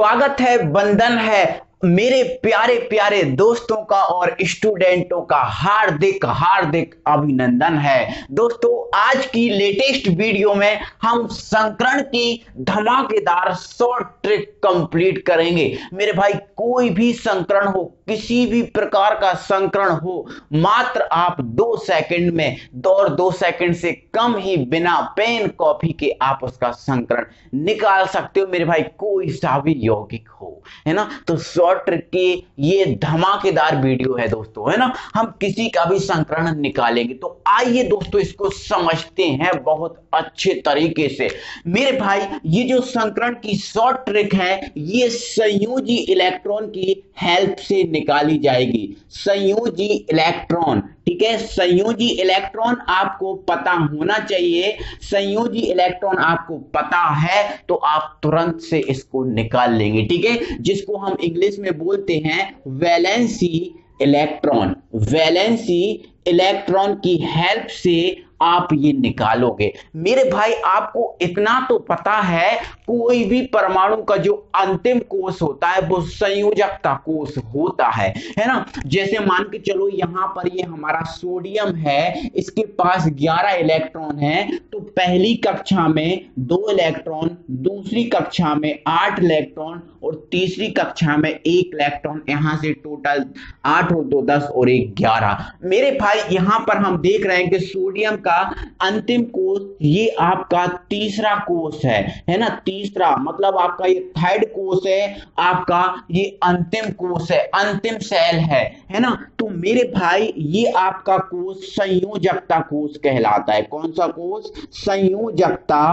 स्वागत है, वंदन है मेरे प्यारे प्यारे दोस्तों का और स्टूडेंटों का हार्दिक हार्दिक अभिनंदन है। दोस्तों, आज की लेटेस्ट वीडियो में हम संकरण की धमाकेदार शॉर्ट ट्रिक कंप्लीट करेंगे। मेरे भाई, कोई भी संकरण हो, किसी भी प्रकार का संकरण हो, मात्र आप 2 सेकंड में और 2 सेकंड से कम ही बिना पेन कॉपी के आप उसका संकरण निकाल सकते हो। मेरे भाई, कोई सा भी यौगिक हो, है ना। तो शॉर्ट ट्रिक की ये धमाकेदार वीडियो है दोस्तों, है ना। हम किसी का भी संकरण निकालेंगे। तो आइए दोस्तों, इसको समझते हैं बहुत अच्छे तरीके से। मेरे भाई, ये जो संकरण की शॉर्ट ट्रिक है, ये संयोजी इलेक्ट्रॉन की हेल्प से निकाली जाएगी। संयोजी इलेक्ट्रॉन, ठीक है। संयोजी इलेक्ट्रॉन आपको पता होना चाहिए। संयोजी इलेक्ट्रॉन आपको पता है तो आप तुरंत से इसको निकाल लेंगे, ठीक है। जिसको हम इंग्लिश में बोलते हैं वैलेंसी इलेक्ट्रॉन। वैलेंसी इलेक्ट्रॉन की हेल्प से आप ये निकालोगे। मेरे भाई, आपको इतना तो पता है, कोई भी परमाणु का जो अंतिम कोष होता है वो संयोजकता कोष होता है ना। जैसे मान के चलो, यहां पर ये हमारा सोडियम है, इसके पास 11 इलेक्ट्रॉन है। तो पहली कक्षा में 2 इलेक्ट्रॉन, दूसरी कक्षा में 8 इलेक्ट्रॉन और तीसरी कक्षा में 1 इलेक्ट्रॉन। यहां से टोटल 8 और 2 10 और 1 11। मेरे भाई, यहां पर हम देख रहे हैं कि सोडियम का अंतिम कोष ये आपका तीसरा कोष है ना। तीसरा मतलब आपका ये थर्ड कोष है, आपका ये अंतिम कोष है, अंतिम सेल है ना। तो मेरे भाई, ये आपका कोष संयोजकता कोष कहलाता है। कौन सा कोष? संयोजकता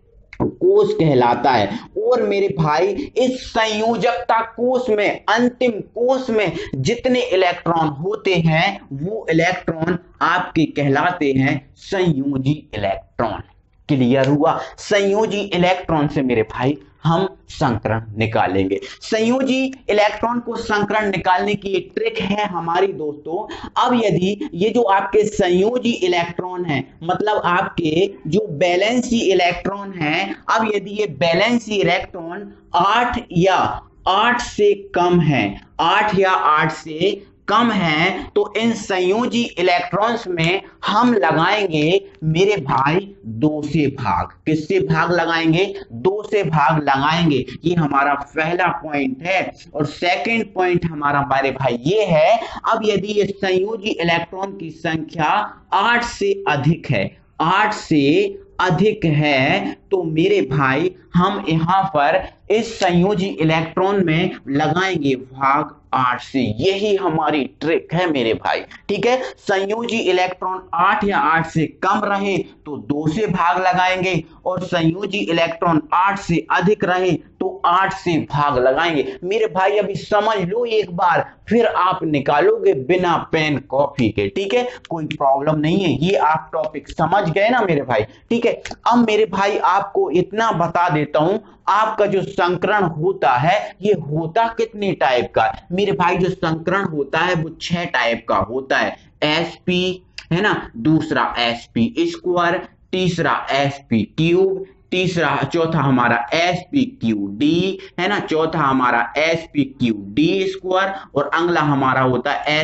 कोष कहलाता है। और मेरे भाई, इस संयोजकता कोष में, अंतिम कोष में जितने इलेक्ट्रॉन होते हैं वो इलेक्ट्रॉन आपके कहलाते हैं संयोजी इलेक्ट्रॉन। क्लियर हुआ? संयोजी इलेक्ट्रॉन से मेरे भाई हम संकरण निकालेंगे। संयोजी इलेक्ट्रॉन को संकरण निकालने की एक ट्रिक है हमारी दोस्तों। अब यदि ये जो आपके संयोजी इलेक्ट्रॉन है, मतलब आपके जो बैलेंसी इलेक्ट्रॉन है, अब यदि ये बैलेंसी इलेक्ट्रॉन 8 या 8 से कम है, 8 या 8 से कम है, तो इन संयोजी इलेक्ट्रॉन्स में हम लगाएंगे मेरे भाई 2 से भाग। किससे भाग लगाएंगे? 2 से भाग लगाएंगे। ये हमारा पहला पॉइंट है। और सेकंड पॉइंट हमारा मेरे भाई ये है, अब यदि ये संयोजी इलेक्ट्रॉन की संख्या 8 से अधिक है, 8 से अधिक है, तो मेरे भाई हम यहां पर इस संयोजी इलेक्ट्रॉन में लगाएंगे भाग 8 से। यही हमारी ट्रिक है मेरे भाई, ठीक है। संयोजी इलेक्ट्रॉन 8 या 8 से कम रहे तो 2 से भाग लगाएंगे, और संयोजी इलेक्ट्रॉन 8 से अधिक रहे तो 8 से भाग लगाएंगे। मेरे भाई, अभी समझ लो एक बार, फिर आप निकालोगे बिना पेन कॉपी के, ठीक है। कोई प्रॉब्लम नहीं है, ये आप टॉपिक समझ गए ना मेरे भाई, ठीक है। अब मेरे भाई, आपको इतना बता देता हूं, आपका जो संकरण होता है ये होता कितने टाइप का? मेरे भाई, जो संकरण होता है वो 6 टाइप का होता है। sp, है ना, दूसरा sp स्क्वायर, तीसरा sp क्यूब, चौथा हमारा spqd, है ना, चौथा हमारा spqd स्क्वायर, और अगला हमारा होता है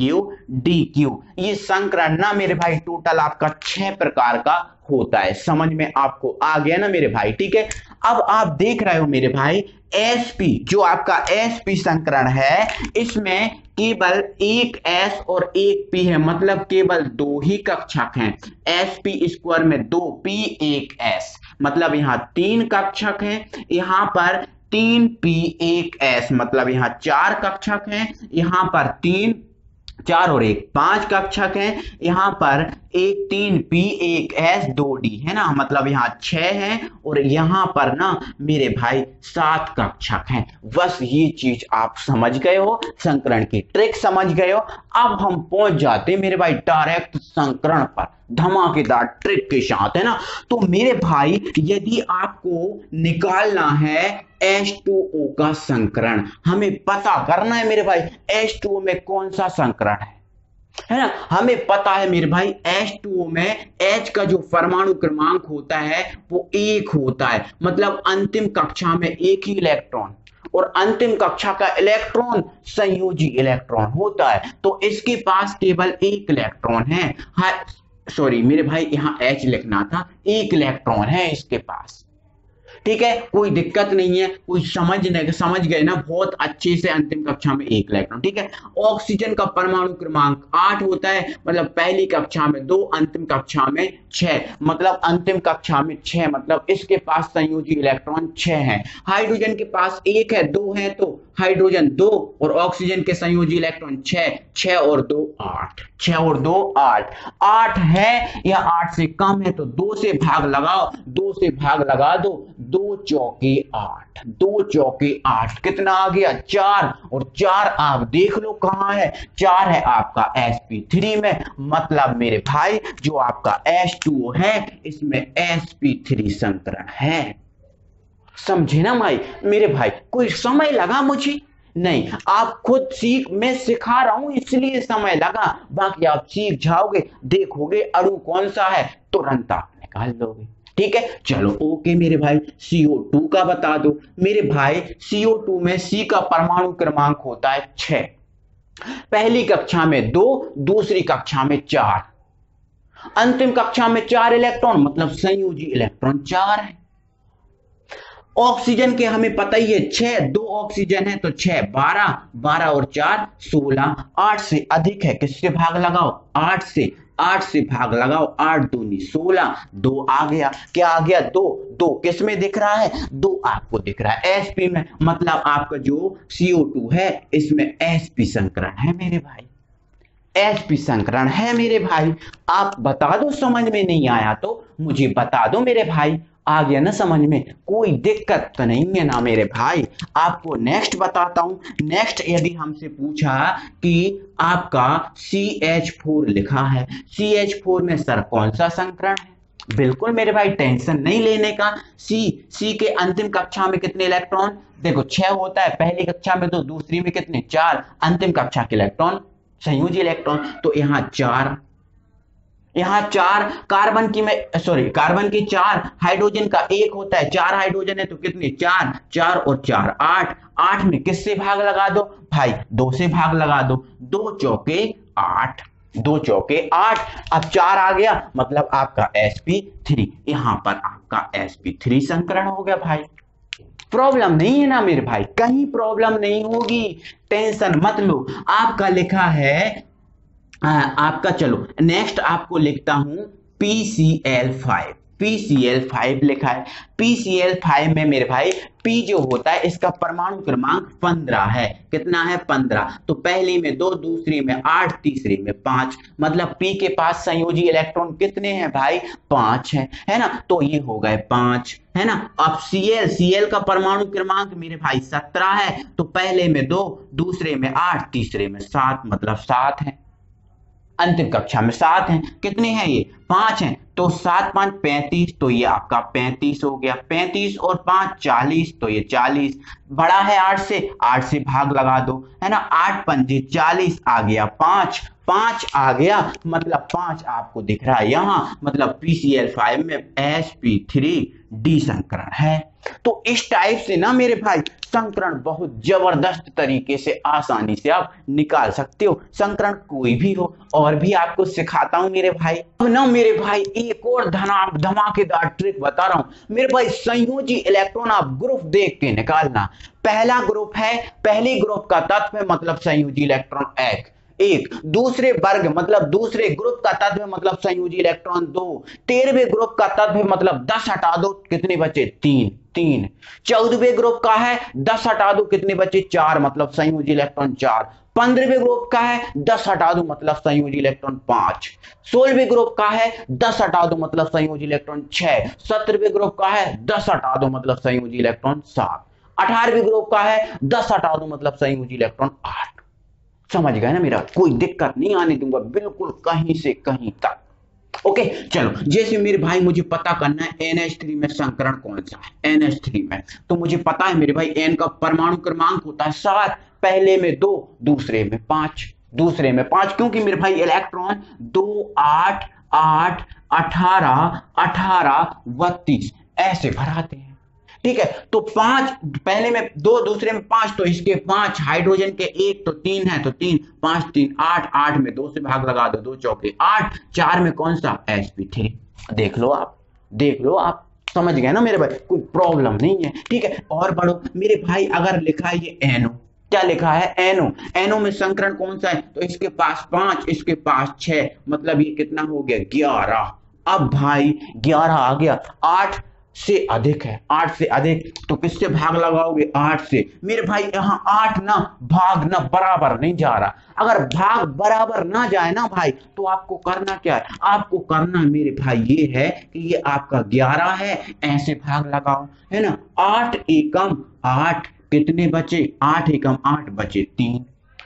spqdq। ये संकरण ना मेरे भाई टोटल आपका 6 प्रकार का होता है। समझ में आपको आ गया ना मेरे भाई, ठीक है। अब आप देख रहे हो मेरे भाई, sp जो आपका sp संकरण है, इसमें केवल एक s और एक p है, मतलब केवल 2 ही कक्षक हैं। sp स्क्वायर में 2p 1 s, मतलब यहाँ 3 कक्षक हैं। यहाँ पर 3p 1 s, मतलब यहाँ 4 कक्षक हैं। यहाँ पर 4 और 1 5 कक्षक हैं। यहाँ पर 3p 1 s 2d, है ना, मतलब यहाँ 6 हैं। और यहाँ पर ना मेरे भाई 7 कक्षक हैं। बस ये चीज आप समझ गए हो, संकरण की ट्रिक समझ गए हो। अब हम पहुंच जाते हैं मेरे भाई डायरेक्ट संकरण पर धमाकेदार ट्रिक के साथ, है ना। तो मेरे भाई, यदि आपको निकालना है H2O का संकरण, हमें पता करना है मेरे भाई H2O में कौन सा संकरण है ना। हमें पता है मेरे भाई H2O में H का जो परमाणु क्रमांक होता है वो 1 होता है, मतलब अंतिम कक्षा में 1 ही इलेक्ट्रॉन, और अंतिम कक्षा का इलेक्ट्रॉन संयोजी इलेक्ट्रॉन होता है, तो इसके पास केवल एक इलेक्ट्रॉन है। सॉरी मेरे भाई, यहां H लिखना था, एक इलेक्ट्रॉन है इसके पास। ठीक है, कोई दिक्कत नहीं है, कोई समझ गए ना बहुत अच्छे से। अंतिम कक्षा में एक इलेक्ट्रॉन। ठीक है, ऑक्सीजन का परमाणु क्रमांक 8 होता है, मतलब पहली कक्षा में 2, अंतिम कक्षा में 6, मतलब अंतिम कक्षा में 6, मतलब इसके पास संयोजी इलेक्ट्रॉन 6 है। हाइड्रोजन के पास 1 है, 2 है, तो हाइड्रोजन 2 और ऑक्सीजन के संयोजी इलेक्ट्रॉन 6, 6 और 2 8, 6 और 2 8, 8 है या 8 से कम है तो 2 से भाग लगाओ, 2 से भाग लगा दो, 2 चौके 8, 2 चौके 8, कितना आ गया 4, और 4 आप देख लो कहां है, 4 है आपका sp3 में, मतलब मेरे भाई जो आपका H2O है इसमें sp3 संकरण है। समझे ना भाई मेरे भाई, कोई समय लगा मुझे नहीं, आप खुद सीख, मैं सिखा रहा हूं इसलिए समय लगा, बाकी आप सीख जाओगे, देखोगे अणु कौन सा है तुरंत आप निकाल लोगे। ठीक है, चलो ओके मेरे भाई। CO2 का बता दो मेरे भाई। CO2 में C का परमाणु क्रमांक होता है 6, पहली कक्षा में 2, दूसरी कक्षा में 4, अंतिम कक्षा में 4 इलेक्ट्रॉन, मतलब संयोजी इलेक्ट्रॉन 4 है। ऑक्सीजन के हमें पता ही है 6, 2 ऑक्सीजन है तो 6 12, 12 और 4 16, 8 से अधिक है, किससे भाग लगाओ 8 से, 8 से भाग लगाओ, 8 दूनी 16, 2 आ गया, क्या आ गया 2, 2 किस में दिख रहा है, 2 आपको दिख रहा है sp में, मतलब आपका जो CO2 है इसमें sp संकरण है मेरे भाई, sp संकरण है मेरे भाई। आप बता दो, समझ में नहीं आया तो मुझे बता दो मेरे भाई, आ गया ना समझ में, कोई दिक्कत तो नहीं है ना मेरे भाई। आपको नेक्स्ट बताता हूं। नेक्स्ट यदि हमसे पूछा कि आपका CH4 लिखा है, CH4 में सर कौन सा संकरण है, बिल्कुल मेरे भाई टेंशन नहीं लेने का। C के अंतिम कक्षा में कितने इलेक्ट्रॉन, देखो 6 होता है, पहली कक्षा में 2, दूसरी में कितने 4, अंतिम कक्षा के इलेक्ट्रॉन संयोजी इलेक्ट्रॉन, तो यहाँ 4, यहाँ 4 कार्बन की में, सॉरी कार्बन के 4, हाइड्रोजन का 1 होता है, 4 हाइड्रोजन है तो कितने 4, 4 और 4 8, 8 में किससे भाग लगा दो भाई, 2 से भाग लगा दो, 2 चौके 8, 2 चौके 8, अब 4 आ गया, मतलब आपका sp3, यहां पर आपका sp3 संकरण हो गया भाई। प्रॉब्लम नहीं है ना मेरे भाई, कहीं प्रॉब्लम नहीं होगी, टेंशन मत लो। आपका लिखा है आपका, चलो नेक्स्ट आपको लिखता हूं PCl5, PCl5 लिखा है। PCl5 में मेरे भाई P जो होता है इसका परमाणु क्रमांक 15 है, कितना है 15, तो पहली में 2, दूसरी में 8, तीसरी में 5, मतलब P के पास संयोजी इलेक्ट्रॉन कितने हैं भाई 5 है ना, तो ये हो गए 5 है ना। अब Cl का परमाणु क्रमांक मेरे भाई 17 है, तो पहले में 2, दूसरे में 8, तीसरे में 7, मतलब 7 है, अंतिम कक्षा में 7 हैं, कितने हैं ये 5 हैं, तो 7 5 35, तो ये आपका 35 हो गया, 35 और 5 40, तो ये 40, बड़ा है 8 से, 8 से भाग लगा दो है ना, 8 पंजे 40, आ गया 5, 5 आ गया, मतलब 5 आपको दिख रहा है यहां, मतलब PCl5 में sp3d संकरण है। तो इस टाइप से ना मेरे भाई संकरण बहुत जबरदस्त तरीके से आसानी से आप निकाल सकते हो, संकरण कोई भी हो, और भी आपको सिखाता हूं मेरे भाई। अब ना मेरे भाई एक और धमाकेदार ट्रिक बता रहा हूं मेरे भाई, संयोजी इलेक्ट्रॉन आप ग्रुप देख के निकालना। पहला ग्रुप है, पहले ग्रुप का तत्व है, मतलब संयोजी इलेक्ट्रॉन एक, दूसरे वर्ग मतलब दूसरे ग्रुप का तत्व है, मतलब संयोजी इलेक्ट्रॉन 2, 13वें ग्रुप का तत्व है, मतलब 10 हटा दो, कितने बचे 3, 14वें ग्रुप का है 10 हटा दो, कितने बचे 4, मतलब संयोजी इलेक्ट्रॉन 4, 15वें ग्रुप का है 10 हटा दो, मतलब संयोजी इलेक्ट्रॉन 5, 16वें ग्रुप का है 10 हटा दो, मतलब संयोजी इलेक्ट्रॉन 6, 17वें ग्रुप का है 10 हटा दो, मतलब संयोजी इलेक्ट्रॉन 7, 18वें ग्रुप का है 10 हटा दो, मतलब संयोजी इलेक्ट्रॉन 8। समझ गए ना मेरा, कोई दिक्कत नहीं आने दूंगा बिल्कुल कहीं से कहीं तक। ओके चलो, जैसे मेरे भाई मुझे पता करना है NH3 में संकरण कौन सा है, NH3 में तो मुझे पता है मेरे भाई N का परमाणु क्रमांक होता है 7, पहले में 2, दूसरे में 5, क्योंकि मेरे भाई इलेक्ट्रॉन 2 8 8 18 18 32 ऐसे भराते हैं, ठीक है। तो 5 पहले में 2, दूसरे में 5, तो इसके 5 हाइड्रोजन के 1 तो 3 है, तो 3 5 3 8, 8 में 2 से भाग लगा दो, 2 चौके 8, 4 में कौन सा sp3। देख लो आप, देख लो आप, समझ गए ना मेरे भाई, कोई प्रॉब्लम नहीं है, ठीक है। और बढ़ो मेरे भाई, अगर लिखा है ये NO, क्या लिखा है NO, NO में संकरण कौन सा है, तो इसके पास 5, इसके पास 6, मतलब ये कितना हो गया 11। अब भाई 11 आ गया, 8 से अधिक है, 8 से अधिक, तो किससे भाग लगाओगे 8 से। मेरे भाई यहाँ 8 ना भाग ना बराबर नहीं जा रहा, अगर भाग बराबर ना जाए ना भाई, तो आपको करना क्या है, आपको करना मेरे भाई ये है कि ये आपका 11 है, ऐसे भाग लगाओ, है ना। 8 एकम 8, कितने बचे, 8 एकम 8 बचे 3,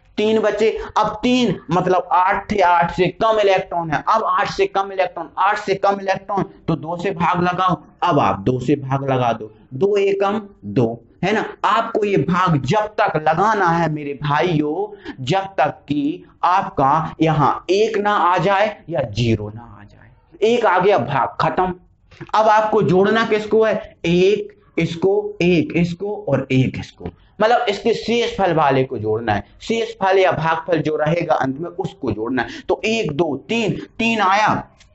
3 बचे। अब 3 मतलब 8 थे, 8 से कम इलेक्ट्रॉन है, अब 8 से कम इलेक्ट्रॉन, 8 से कम इलेक्ट्रॉन, तो 2 से भाग लगाओ। अब आप 2 से भाग लगा दो, 2 एकम 2, है ना। आपको ये भाग जब तक लगाना है मेरे भाइयों, जब तक कि आपका यहाँ 1 ना आ जाए या 0 ना आ जाए। 1 आ गया, भाग खत्म। अब आपको जोड़ना किसको है, 1 इसको, 1 इसको और 1 इसको, मतलब इसके शेष फल वाले को जोड़ना है, शेष फल या भागफल जो रहेगा अंत में उसको जोड़ना है। तो 1 2 3, 3 आया,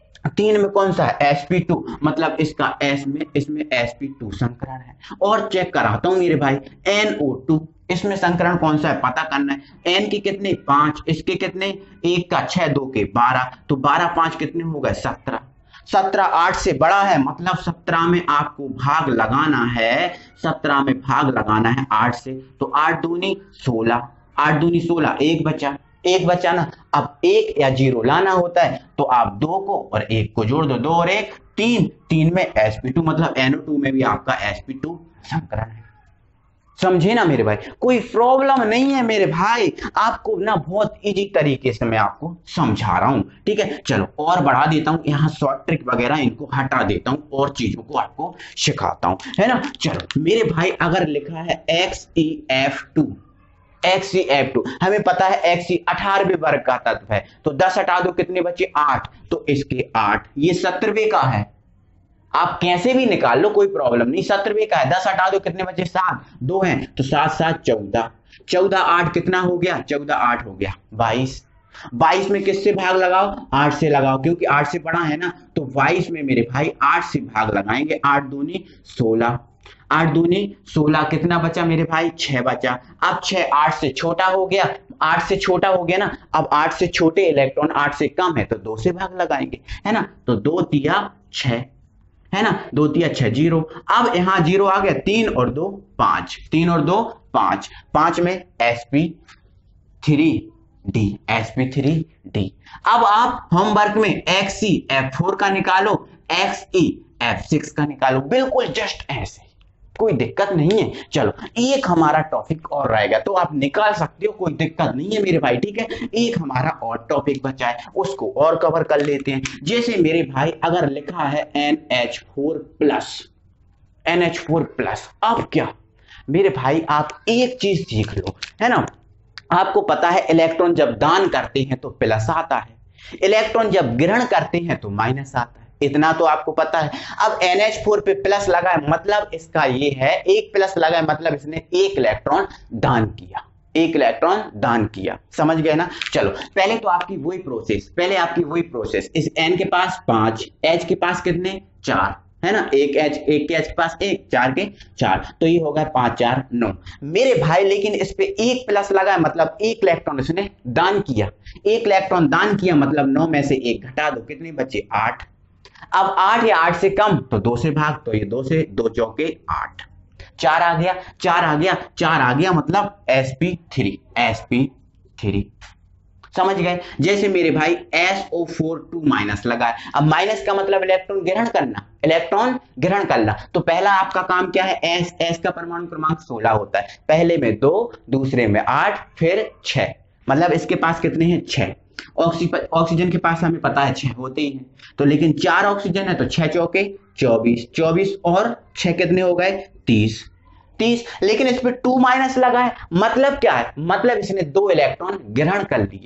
3 में कौन सा है sp2, मतलब इसका s में, इसमें sp2 संकरण है। और चेक कराता हूं मेरे भाई, NO2, इसमें संकरण कौन सा है पता करना है। n की कितने 5, इसके कितने 1 का 6, 2 के 12, तो 12 5 कितने हो गए 17, 17 8 से बड़ा है, मतलब 17 में आपको भाग लगाना है, 17 में भाग लगाना है 8 से, तो 8 दूनी 16, 8 दूनी 16, 1 बचा, 1 बचा ना। अब 1 या 0 लाना होता है, तो आप 2 को और 1 को जोड़ दो, 2 और 1 3, 3 में sp2, मतलब NO2 में भी आपका sp2 संकरण है। समझे ना मेरे भाई, कोई प्रॉब्लम नहीं है मेरे भाई, आपको ना बहुत इजी तरीके से मैं आपको समझा रहा हूं, ठीक है। चलो और बढ़ा देता हूं, यहाँ शॉर्ट ट्रिक वगैरह इनको हटा देता हूं और चीजों को आपको सिखाता हूं, है ना। चलो मेरे भाई, अगर लिखा है XeF2, XeF2 हमें पता है Xe 18वें वर्ग का तत्व है, तो 10 हटा दो, कितने बचे 8, तो इसके 8, ये 70वें का है, आप कैसे भी निकाल लो कोई प्रॉब्लम नहीं, 70वें का है, 10 हटा दो, कितने बचे 7, 2 हैं, तो 7 7 14, 14 8 कितना हो गया, 14 8 हो गया 22, 22 में किससे भाग लगाओ, 8 से लगाओ, क्योंकि 8 से बड़ा है ना, तो 22 में मेरे भाई 8 से भाग लगाएंगे, 8 दूनी 16, 8 दूनी 16, कितना बचा मेरे भाई 6 बचा। अब 6 8 से छोटा हो गया, 8 से छोटा हो गया ना, अब 8 से छोटे इलेक्ट्रॉन 8 से कम है, तो 2 से भाग लगाएंगे, है ना, तो 2 तिया 6, है ना, 2 तिया 6 0। अब यहां 0 आ गया, 3 और 2 5, 3 और 2 5, 5 में sp3d, sp3d। अब आप होमवर्क में XeF4 का निकालो, XeF6 का निकालो, बिल्कुल जस्ट ऐसे, कोई दिक्कत नहीं है। चलो एक हमारा टॉपिक और रहेगा, तो आप निकाल सकते हो, कोई दिक्कत नहीं है मेरे भाई, ठीक है। एक हमारा और टॉपिक बचा है, उसको और कवर कर लेते हैं। जैसे मेरे भाई अगर लिखा है NH4+, NH4+, अब क्या मेरे भाई, आप एक चीज सीख लो, है ना। आपको पता है इलेक्ट्रॉन जब दान करते हैं तो प्लस आता है, इलेक्ट्रॉन जब ग्रहण करते हैं तो माइनस आता है, इतना तो आपको पता है। अब NH4 पे प्लस लगा है, मतलब इसका ये है, एक प्लस लगा है मतलब इसने एक इलेक्ट्रॉन दान किया, एक इलेक्ट्रॉन दान किया, समझ गए ना। चलो पहले तो आपकी वही प्रोसेस, पहले आपकी वही प्रोसेस, इस N के पास 5, H के पास कितने 4, है ना, एक H, एक के H के पास 1, 4 के 4, तो ये होगा 5 4 9 मेरे भाई। लेकिन इस पे एक प्लस लगा है, मतलब एक इलेक्ट्रॉन इसने दान किया, एक इलेक्ट्रॉन दान किया, मतलब 9 में से 1 घटा दो, कितने बचे 8। अब 8 या 8 से कम तो 2 से भाग, तो ये 2 से 2 चौके 8, 4 आ गया, 4 आ गया, 4 आ गया, मतलब sp3, sp3, समझ गए। जैसे मेरे भाई SO4 माइनस लगा है, अब माइनस का मतलब इलेक्ट्रॉन ग्रहण करना, इलेक्ट्रॉन ग्रहण करना, तो पहला आपका काम क्या है, S का परमाणु क्रमांक 16 होता है, पहले में 2, दूसरे में 8, फिर 6, मतलब इसके पास कितने हैं 6। ऑक्सीजन के पास हमें पता है 6 होते ही हैं, तो लेकिन 4 ऑक्सीजन है, तो 6 चौके 24, 24 और 6 कितने हो गए 30, 30। लेकिन इस पे 2 माइनस लगा है, मतलब क्या है, मतलब इसने 2 इलेक्ट्रॉन ग्रहण कर लिए,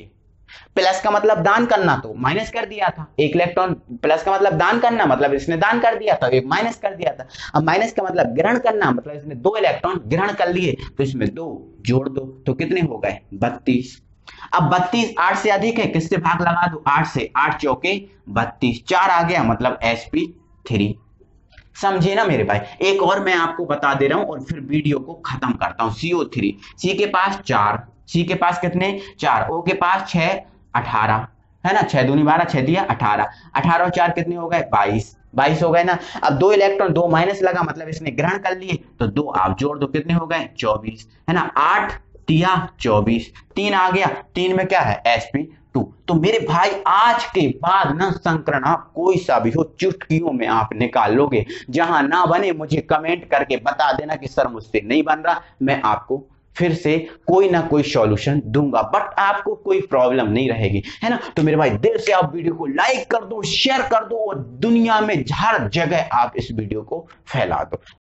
प्लस का मतलब दान करना, तो माइनस कर दिया था। एक इलेक्ट्रॉन प्लस का मतलब दान करना, मतलब इसने दान कर दिया था, एक माइनस कर दिया था। अब माइनस का मतलब ग्रहण करना, मतलब इसने 2 इलेक्ट्रॉन ग्रहण कर लिए, तो इसमें 2 जोड़ दो, तो कितने हो गए 32। अब 32 8 से अधिक है, किससे भाग लगा दो 8 से, 8 चौके 32, 4 आ गया मतलब sp3। समझे ना मेरे भाई। एक और मैं आपको बता दे रहा हूं और फिर वीडियो को खत्म करता हूं। CO3, सी के पास 4, सी के पास कितने 4, ओ के पास 6 18 है ना, 6 दूनी 12, 6 दिया 18, 18 और 4 कितने हो गए 22, 22 हो गए ना। अब 2 इलेक्ट्रॉन 2 माइनस लगा, मतलब इसने ग्रहण कर लिए, तो 2 आप जोड़ दो, कितने हो गए 24 है ना। 8 दिया 24, 3 आ गया, 3 में क्या है sp2। तो मेरे भाई आज के बाद ना संकरण आप कोई सा भी हो चुटकियों में आप निकाल लोगे। जहां ना बने मुझे कमेंट करके बता देना कि सर मुझसे नहीं बन रहा, मैं आपको फिर से कोई ना कोई सॉल्यूशन दूंगा, बट आपको कोई प्रॉब्लम नहीं रहेगी, है ना। तो मेरे भाई दिल से आप वीडियो को लाइक कर दो, शेयर कर दो और दुनिया में हर जगह आप इस वीडियो को फैला दो।